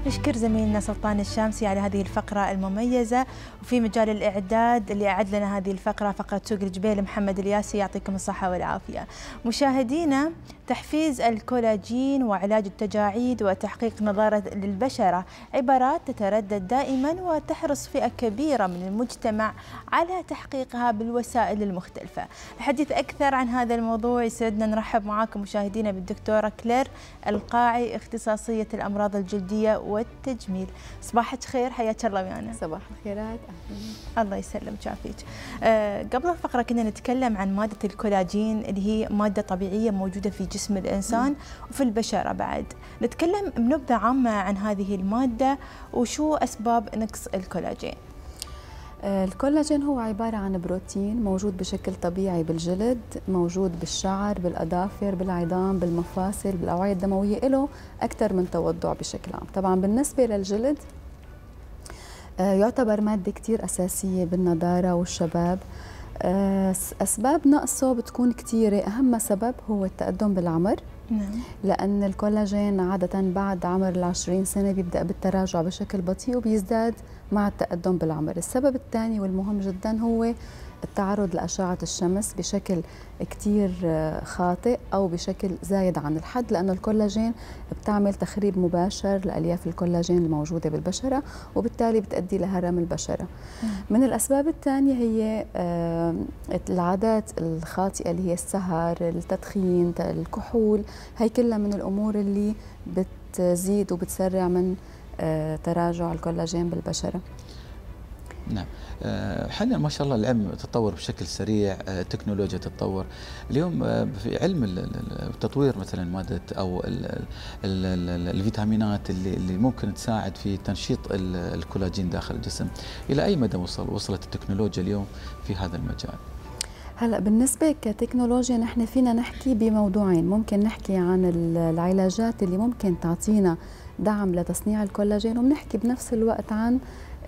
نشكر زميلنا سلطان الشامسي على هذه الفقرة المميزة. وفي مجال الإعداد اللي أعد لنا هذه الفقرة فقرة سوق الجبيل محمد الياسي، يعطيكم الصحة والعافية. مشاهدينا، تحفيز الكولاجين وعلاج التجاعيد وتحقيق نضارة للبشرة عبارات تتردد دائما وتحرص فئة كبيرة من المجتمع على تحقيقها بالوسائل المختلفة. الحديث أكثر عن هذا الموضوع يسعدنا نرحب معاكم مشاهدينا بالدكتورة كلير القاعي، اختصاصية الأمراض الجلدية والتجميل. صباحك خير، حياك الله ويانا. صباح الخيرات، أهلا. الله يسلمك ويعافيك. قبل الفقرة كنا نتكلم عن مادة الكولاجين اللي هي مادة طبيعية موجودة في جسم الإنسان وفي البشرة بعد. نتكلم بنبذة عامة عن هذه المادة وشو أسباب نقص الكولاجين. الكولاجين هو عبارة عن بروتين موجود بشكل طبيعي بالجلد، موجود بالشعر، بالأظافر، بالعظام، بالمفاصل، بالأوعية الدموية، له أكثر من توضع بشكل عام. طبعا بالنسبة للجلد يعتبر مادة كتير أساسية بالنضارة والشباب. أسباب نقصه بتكون كتيرة، أهم سبب هو التقدم بالعمر. لأن الكولاجين عادة بعد عمر 20 سنة بيبدأ بالتراجع بشكل بطيء وبيزداد مع التقدم بالعمر. السبب الثاني والمهم جدا هو التعرض لأشعة الشمس بشكل كتير خاطئ أو بشكل زايد عن الحد، لأنه الكولاجين بتعمل تخريب مباشر لألياف الكولاجين الموجودة بالبشرة وبالتالي بتؤدي لهرم البشرة. من الأسباب الثانية هي العادات الخاطئة اللي هي السهر، التدخين، الكحول. هي كلها من الأمور اللي بتزيد وبتسرع من تراجع الكولاجين بالبشرة. نعم. حاليا ما شاء الله العلم تطور بشكل سريع، التكنولوجيا تتطور. اليوم في علم التطوير مثلا مادة او الفيتامينات اللي ممكن تساعد في تنشيط الكولاجين داخل الجسم، الى اي مدى وصلت التكنولوجيا اليوم في هذا المجال؟ هلا بالنسبة كتكنولوجيا نحن فينا نحكي بموضوعين. ممكن نحكي عن العلاجات اللي ممكن تعطينا دعم لتصنيع الكولاجين، وبنحكي بنفس الوقت عن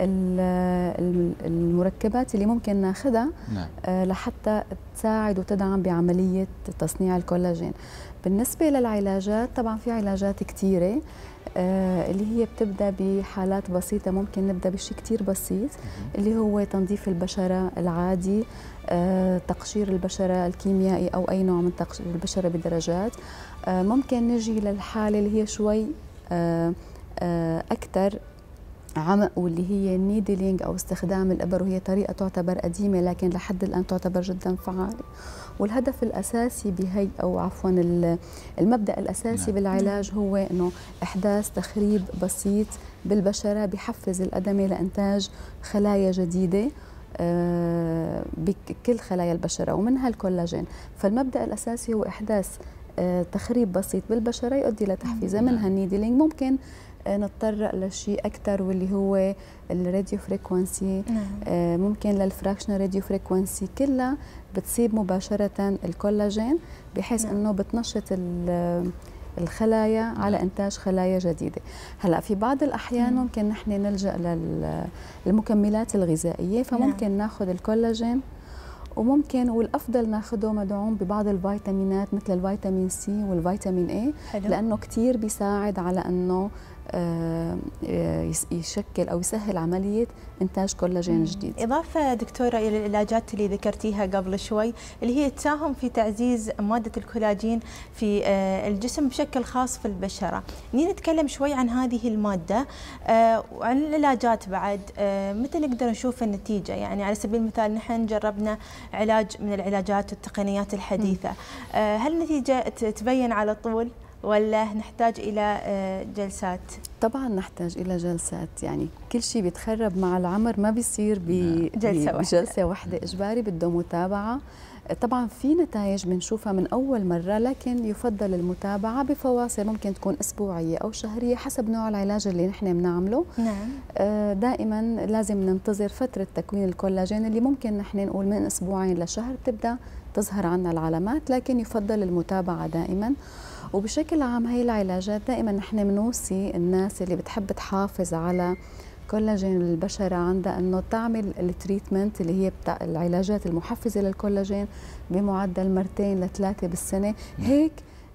المركبات اللي ممكن ناخذها لحتى تساعد وتدعم بعملية تصنيع الكولاجين. بالنسبة للعلاجات طبعا في علاجات كثيرة اللي هي بتبدأ بحالات بسيطة. ممكن نبدأ بشيء كتير بسيط اللي هو تنظيف البشرة العادي، تقشير البشرة الكيميائي أو أي نوع من تقشير البشرة بدرجات. ممكن نجي للحالة اللي هي شوي أكثر عمق، واللي هي النيدلينج أو استخدام الإبر، وهي طريقة تعتبر قديمة لكن لحد الآن تعتبر جدا فعالة. والهدف الأساسي بهي أو عفوا المبدأ الأساسي بالعلاج هو إنه إحداث تخريب بسيط بالبشرة بحفز الأدمة لإنتاج خلايا جديدة بكل خلايا البشرة ومنها الكولاجين. فالمبدأ الأساسي هو إحداث تخريب بسيط بالبشرة يؤدي لتحفيزها، منها النيدلينج. ممكن نتطرق لشيء أكثر واللي هو الراديو فريكونسي، ممكن للفراكشنال راديو فريكونسي، كلها بتصيب مباشرة الكولاجين بحيث أنه بتنشط الخلايا على إنتاج خلايا جديدة. هلأ في بعض الأحيان ممكن نحن نلجأ للمكملات الغذائية، فممكن ناخذ الكولاجين وممكن والأفضل ناخده مدعوم ببعض الفيتامينات مثل الفيتامين سي والفيتامين اي، لأنه كتير بيساعد على أنه يشكل أو يسهل عملية إنتاج كولاجين جديد. إضافة دكتورة إلى العلاجات اللي ذكرتيها قبل شوي اللي هي تساهم في تعزيز مادة الكولاجين في الجسم بشكل خاص في البشرة، نتكلم شوي عن هذه المادة وعن العلاجات بعد. متى نقدر نشوف النتيجة؟ يعني على سبيل المثال نحن جربنا علاج من العلاجات والتقنيات الحديثة، هل النتيجة تبين على طول ولا نحتاج إلى جلسات؟ طبعا نحتاج إلى جلسات، يعني كل شيء بيتخرب مع العمر ما بيصير بجلسة واحدة، إجباري بده متابعة. طبعا في نتائج بنشوفها من أول مرة، لكن يفضل المتابعة بفواصل ممكن تكون أسبوعية أو شهرية حسب نوع العلاج اللي نحن بنعمله. دائما لازم ننتظر فترة تكوين الكولاجين اللي ممكن نحن نقول من أسبوعين لشهر تبدأ تظهر عنا العلامات، لكن يفضل المتابعة دائما. وبشكل عام هي العلاجات دائما نحن بنوصي الناس اللي بتحب تحافظ على كولاجين البشرة عندها انه تعمل التريتمنت اللي هي بتاع العلاجات المحفزة للكولاجين بمعدل 2 ل 3 بالسنة. هيك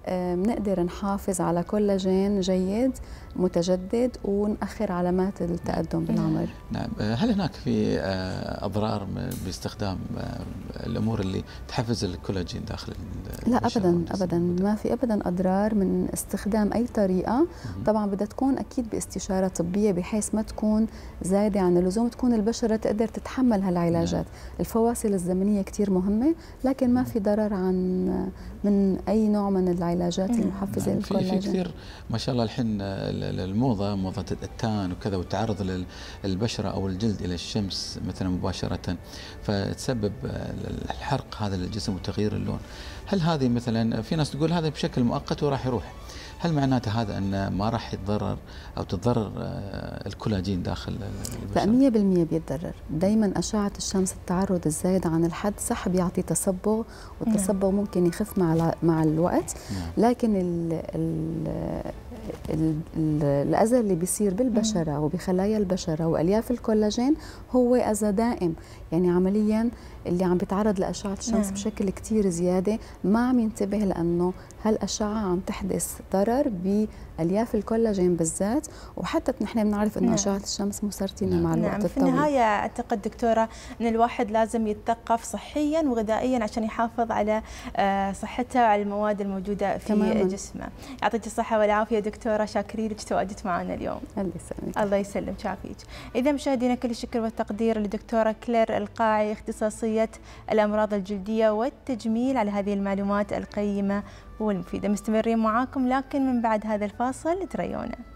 بنقدر نحافظ على كولاجين جيد متجدد ونأخر علامات التقدم بالعمر. نعم. هل هناك في أضرار باستخدام الأمور اللي تحفز الكولاجين داخل لا أبدا أبدا، ما في أبدا أضرار من استخدام أي طريقة. طبعا بدها تكون أكيد باستشارة طبية بحيث ما تكون زايدة عن اللزوم، تكون البشرة تقدر تتحمل هالعلاجات. الفواصل الزمنية كتير مهمة، لكن ما في ضرر من أي نوع من العلاجات المحفزة للكولاجين. في كثير ما شاء الله الحين الموضة، موضة التان وكذا، والتعرض للبشرة أو الجلد إلى الشمس مثلا مباشرة، فتسبب الحرق هذا للجسم وتغيير اللون. هل هذه مثلا، في ناس تقول هذا بشكل مؤقت وراح يروح، هل معناته هذا أن ما راح يتضرر أو تتضرر الكولاجين داخل البشرة؟ لا 100% بيتضرر. دايما أشعة الشمس التعرض الزايد عن الحد صح بيعطي تصبغ، والتصبغ ممكن يخف مع الوقت، لكن الأذى اللي بيصير بالبشرة وبخلايا البشرة وألياف الكولاجين هو أذى دائم. يعني عمليا اللي عم بيتعرض لأشعة الشمس بشكل كتير زيادة ما عم ينتبه، لأنه هالأشعة عم تحدث ضرر بألياف الكولاجين بالذات، وحتى نحن بنعرف أنه أشعة الشمس مسرطنة مع الوقت الطويل. في النهاية أعتقد دكتورة أن الواحد لازم يتثقف صحيا وغذائيا عشان يحافظ على صحته وعلى المواد الموجودة في جسمه. يعطيك الصحة والعافية دكتورة، شاكرين لك تواجدت معنا اليوم. الله يسلمك. الله يسلمك ويعافيك. إذا مشاهدينا كل الشكر والتقدير للدكتورة كلير القاعي، اختصاصية الأمراض الجلدية والتجميل، على هذه المعلومات القيمة والمفيدة. مستمرين معاكم لكن من بعد هذا الفاصل تريونا.